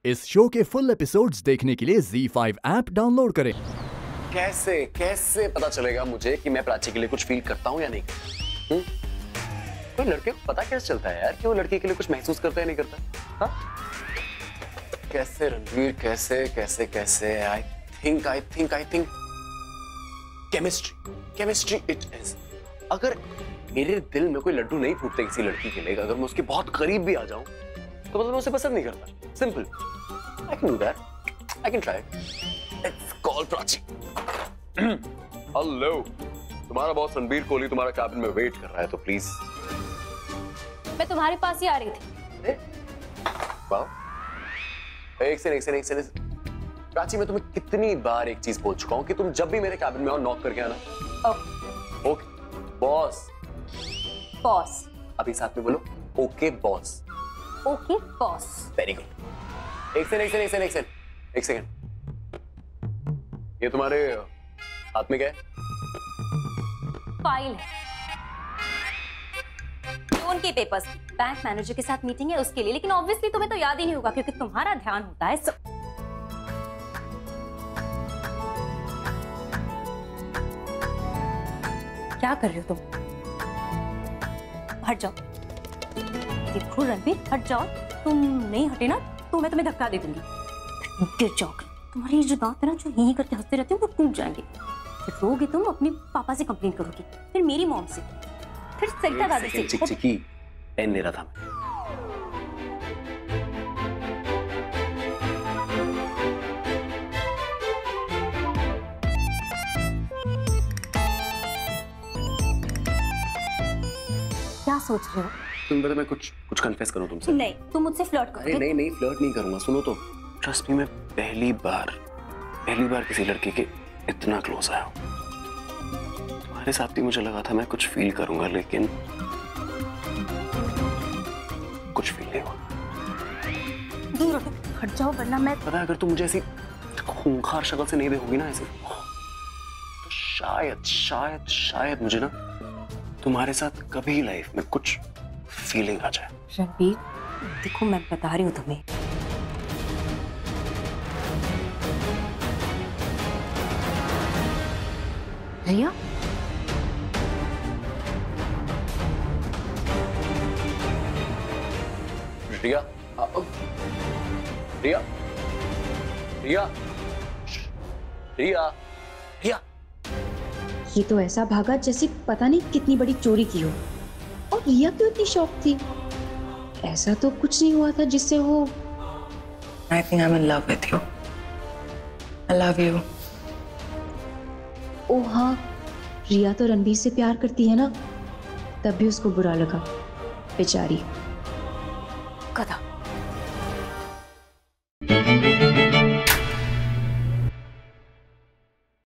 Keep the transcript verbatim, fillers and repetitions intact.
इस शो के full episodes देखने के लिए ज़ी फाइव ऐप डाउनलोड करें। कैसे कैसे पता चलेगा मुझे कि मैं प्राची के लिए कुछ फील करता हूँ या नहीं? हुँ? कोई लड़के को पता कैसे चलता है यार कि वो लड़की के लिए कुछ महसूस करता है या नहीं करता? हाँ? कैसे रणवीर, कैसे कैसे कैसे I think I think I think chemistry chemistry it is. अगर मेरे दिल में कोई लड्डू नहीं फूटते किसी लड़की के लिए, अगर मैं उसके बहुत करीब भी आ जाऊं तो मतलब मैं उसे पसंद नहीं करता। Simple. I can do that, I can try. Let's call Prachi. Hello, तुम्हारा बॉस रणबीर कोहली तुम्हारा कैबिन में वेट कर रहा है, तो प्लीज। मैं तुम्हारे पास ही आ रही थी। वाह, एक सेकंड एक सेकंड एक सेकंड प्राची, मैं तुम्हें कितनी बार एक चीज बोल चुका हूं कि तुम जब भी मेरे कैबिन में आओ नॉक करके आना। Okay okay boss. बॉस। अभी साथ में बोलो, okay boss. Okay boss. Very good. एक सेकंड एक सेकंड एक सेकंड एक सेकंड एक सेकंड ये तुम्हारे हाथ में क्या है? फाइल है, लोन के पेपर्स। बैंक मैनेजर के साथ मीटिंग है उसके लिए, लेकिन ऑब्वियसली तुम्हें तो याद ही नहीं होगा क्योंकि तुम्हारा ध्यान होता है सब। क्या कर रहे हो तुम? हट जाओ। देखो रणबीर, हट जाओ। तुम नहीं हटे ना तो मैं तुम्हें धक्का दे दूंगी। गिर जाओगे। तुम्हारे ये जो दांत है ना, जो ही करते हंसते रहते हो, वो टूट जाएंगे। फिर रोगे तुम, अपने पापा से कंप्लेन करोगे, फिर मेरी मॉम से, फिर सरिता दादी से। चिक चिकी पेन ले रहा था मैं। क्या सोच रहे हो? तुम बता, मैं कुछ कुछ कन्फेस करूं तुमसे? नहीं, तुम मुझसे फ्लर्ट करोगे। अरे नहीं नहीं, फ्लर्ट नहीं करूंगा। सुनो तो, ट्रस्ट मी, मैं पहली बार पहली बार किसी लड़की के इतना क्लोज आया हूं। तुम्हारे साथ भी मुझे लगा था मैं कुछ फील करूंगा, लेकिन कुछ फील नहीं हुआ। दूर हटो, हट जाओ वरना मैं। पता है, अगर तुम मुझे ऐसी खूंखार शक्ल से नहीं देखोगी ना ऐसे, तो शायद शायद शायद मुझे ना तुम्हारे साथ कभी लाइफ में कुछ फीलिंग आ जाए। रणबीर देखो, मैं बता रही हूँ तुम्हें। रिया, रिया, रिया, रिया, रिया, रिया। ये तो ऐसा भागा जैसे पता नहीं कितनी बड़ी चोरी की हो। और रिया क्यों इतनी शॉक थी? ऐसा तो कुछ नहीं हुआ था जिससे वो। I think I'm in love with you. I love you. ओ हाँ, रिया तो रणबीर से प्यार करती है ना, तब भी उसको बुरा लगा, बेचारी। गधा।